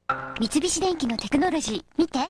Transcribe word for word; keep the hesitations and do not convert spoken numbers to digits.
三菱電機のテクノロジー見て。